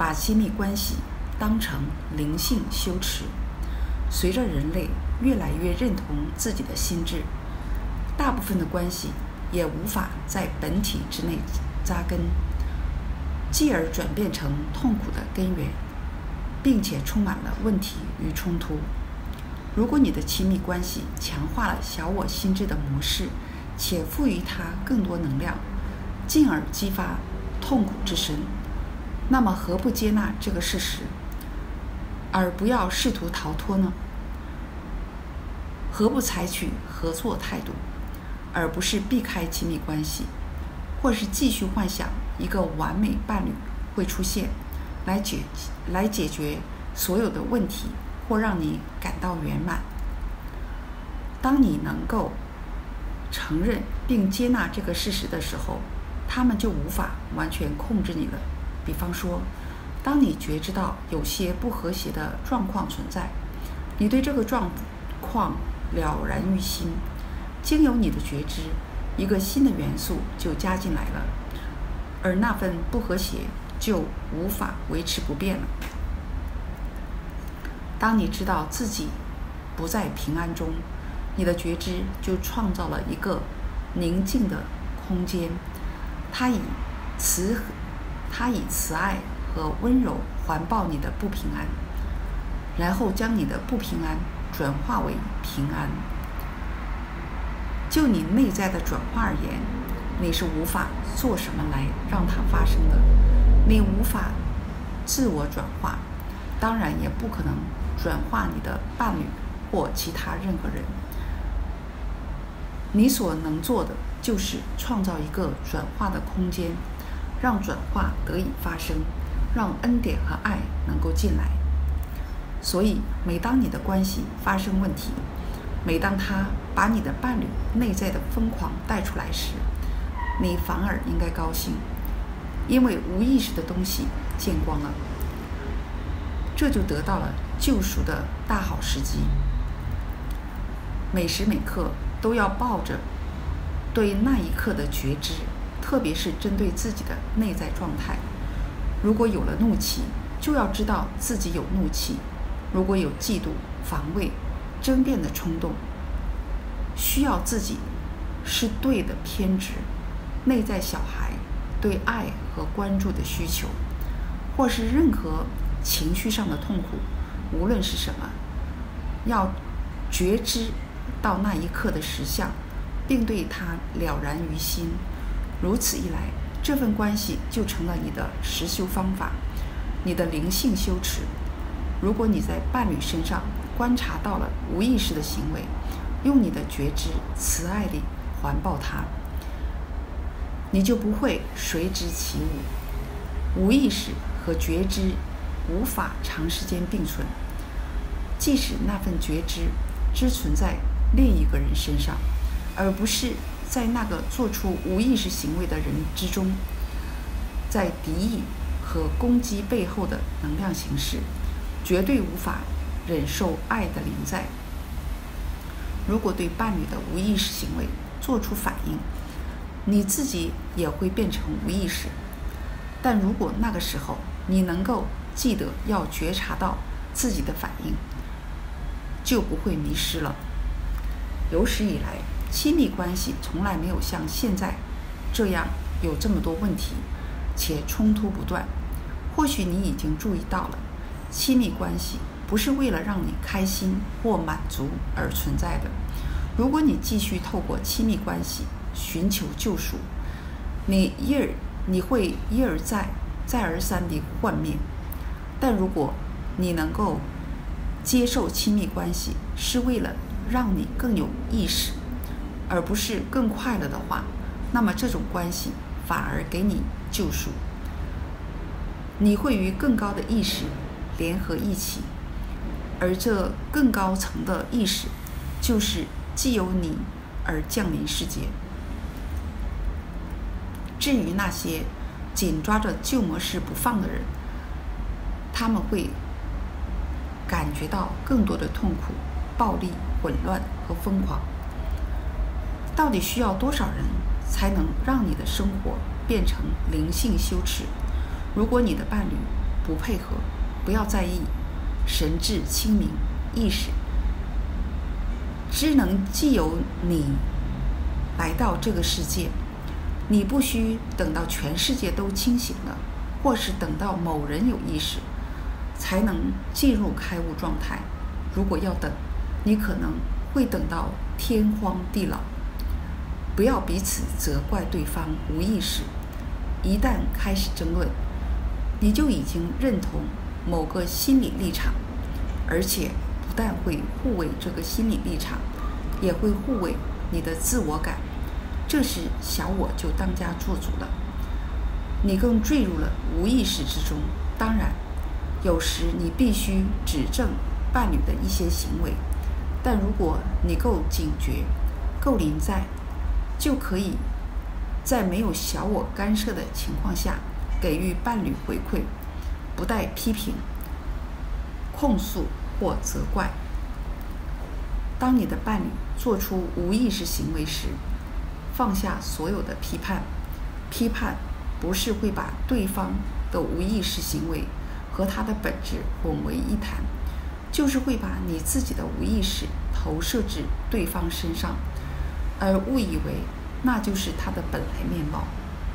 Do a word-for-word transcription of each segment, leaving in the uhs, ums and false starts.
把亲密关系当成灵性修持。随着人类越来越认同自己的心智，大部分的关系也无法在本体之内扎根，继而转变成痛苦的根源，并且充满了问题与冲突。如果你的亲密关系强化了小我心智的模式，且赋予它更多能量，进而激发痛苦之深，那么何不接纳这个事实，而不要试图逃脱呢？何不采取合作态度，而不是避开亲密关系，或是继续幻想一个完美伴侣会出现，来解来解决所有的问题，或让你感到圆满。当你能够承认并接纳这个事实的时候，他们就无法完全控制你了。比方说，当你觉知到有些不和谐的状况存在，你对这个状况了然于心，经由你的觉知，一个新的元素就加进来了，而那份不和谐就无法维持不变了。当你知道自己不在平安中，你的觉知就创造了一个宁静的空间，它以慈它以慈爱和温柔环抱你的不平安，然后将你的不平安转化为平安。就你内在的转化而言，你是无法做什么来让它发生的。你无法自我转化，当然也不可能转化你的伴侣或其他任何人。你所能做的就是创造一个转化的空间，让转化得以发生，让恩典和爱能够进来。所以每当你的关系发生问题，每当他把你的伴侣内在的疯狂带出来时，你反而应该高兴，因为无意识的东西见光了，这就得到了救赎的大好时机。每时每刻都要抱着对那一刻的觉知，特别是针对自己的内在状态。如果有了怒气，就要知道自己有怒气；如果有嫉妒、防卫、争辩的冲动，需要自己是对的偏执，内在小孩对爱和关注的需求，或是任何情绪上的痛苦，无论是什么，要觉知到那一刻的实相，并对它了然于心。如此一来，这份关系就成了你的实修方法，你的灵性修持。如果你在伴侣身上观察到了无意识的行为，用你的觉知慈爱地环抱它，你就不会随之起舞。无意识和觉知无法长时间并存，即使那份觉知只存在另一个人身上，而不是在那个做出无意识行为的人之中。在敌意和攻击背后的能量形式，绝对无法忍受爱的临在。如果对伴侣的无意识行为做出反应，你自己也会变成无意识。但如果那个时候你能够记得要觉察到自己的反应，就不会迷失了。有史以来，亲密关系从来没有像现在这样有这么多问题，且冲突不断。或许你已经注意到了，亲密关系不是为了让你开心或满足而存在的。如果你继续透过亲密关系寻求救赎，你一而你会一而再再而三地幻灭。但如果你能够接受亲密关系是为了让你更有意识，而不是更快乐的话，那么这种关系反而给你救赎。你会与更高的意识联合一起，而这更高层的意识就是既由你而降临世界。至于那些紧抓着旧模式不放的人，他们会感觉到更多的痛苦、暴力、混乱和疯狂。到底需要多少人才能让你的生活变成灵性修持？如果你的伴侣不配合，不要在意，神志清明，意识只能既由你来到这个世界，你不需等到全世界都清醒了，或是等到某人有意识才能进入开悟状态。如果要等，你可能会等到天荒地老。不要彼此责怪对方无意识，一旦开始争论，你就已经认同某个心理立场，而且不但会护卫这个心理立场，也会护卫你的自我感。这时小我就当家做主了，你更坠入了无意识之中。当然，有时你必须指正伴侣的一些行为，但如果你够警觉，够临在，就可以在没有小我干涉的情况下给予伴侣回馈，不带批评、控诉或责怪。当你的伴侣做出无意识行为时，放下所有的批判。批判不是会把对方的无意识行为和他的本质混为一谈，就是会把你自己的无意识投射至对方身上，而误以为那就是他的本来面貌。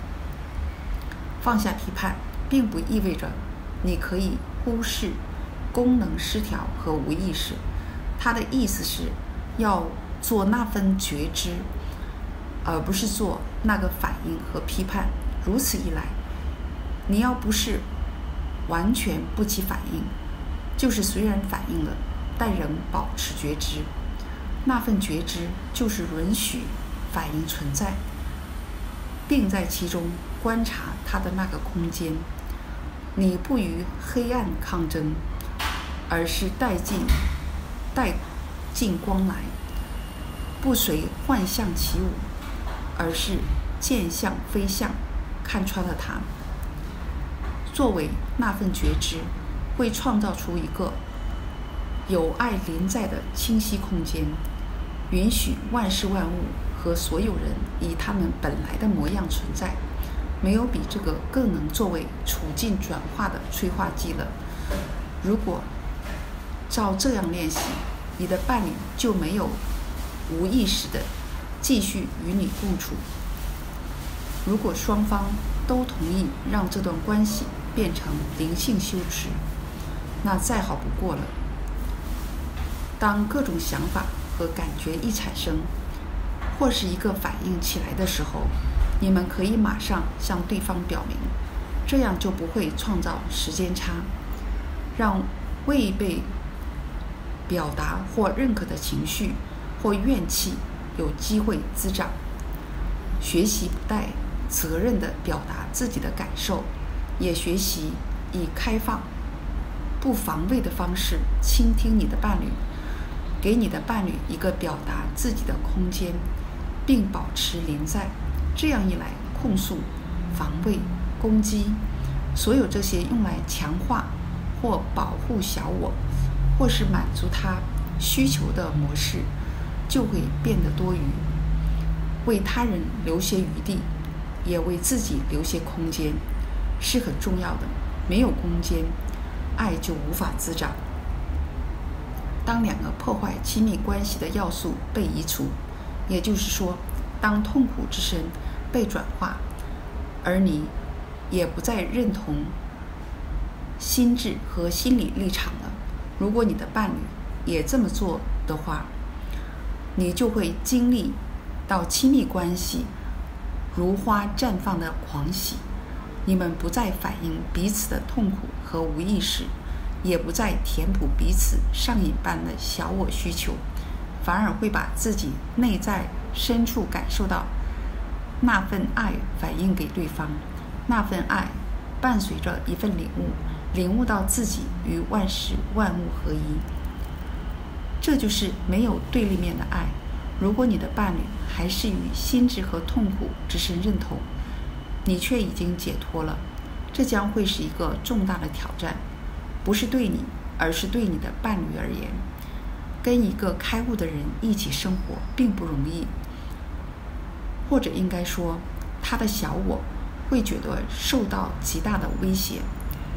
放下批判并不意味着你可以忽视功能失调和无意识，它的意思是要做那份觉知，而不是做那个反应和批判。如此一来，你要不是完全不起反应，就是虽然反应了，但仍保持觉知。那份觉知就是允许反应存在，并在其中观察它的那个空间。你不与黑暗抗争，而是带进带进光来；不随幻象起舞，而是见象非象，看穿了它。作为那份觉知，会创造出一个有爱临在的清晰空间，允许万事万物和所有人以他们本来的模样存在。没有比这个更能作为处境转化的催化剂了。如果照这样练习，你的伴侣就没有无意识的继续与你共处。如果双方都同意让这段关系变成灵性修持，那再好不过了。当各种想法和感觉一产生，或是一个反应起来的时候，你们可以马上向对方表明，这样就不会创造时间差，让未被表达或认可的情绪或怨气有机会滋长。学习不带责任地表达自己的感受，也学习以开放、不防卫的方式倾听你的伴侣，给你的伴侣一个表达自己的空间，并保持临在。这样一来，控诉、防卫、攻击，所有这些用来强化或保护小我，或是满足他需求的模式，就会变得多余。为他人留些余地，也为自己留些空间，是很重要的。没有空间，爱就无法滋长。当两个破坏亲密关系的要素被移除，也就是说，当痛苦之身被转化，而你也不再认同心智和心理立场了，如果你的伴侣也这么做的话，你就会经历到亲密关系如花绽放的狂喜。你们不再反映彼此的痛苦和无意识，也不再填补彼此上瘾般的小我需求，反而会把自己内在深处感受到那份爱反映给对方。那份爱伴随着一份领悟，领悟到自己与万事万物合一。这就是没有对立面的爱。如果你的伴侣还是与心智和痛苦之身认同，你却已经解脱了，这将会是一个重大的挑战，不是对你，而是对你的伴侣而言。跟一个开悟的人一起生活并不容易，或者应该说，他的小我会觉得受到极大的威胁。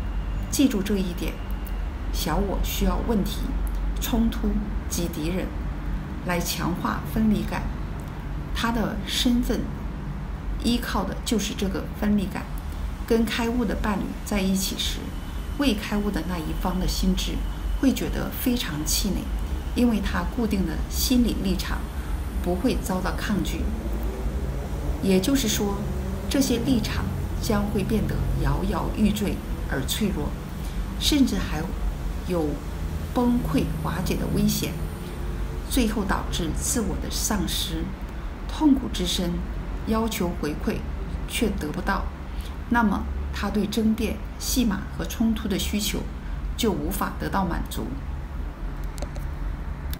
记住这一点，小我需要问题、冲突及敌人来强化分离感，他的身份依靠的就是这个分离感。跟开悟的伴侣在一起时，未开悟的那一方的心智会觉得非常气馁，因为他固定的心理立场不会遭到抗拒。也就是说，这些立场将会变得摇摇欲坠而脆弱，甚至还有崩溃瓦解的危险，最后导致自我的丧失，痛苦之深，要求回馈却得不到，那么他对争辩、戏码和冲突的需求就无法得到满足。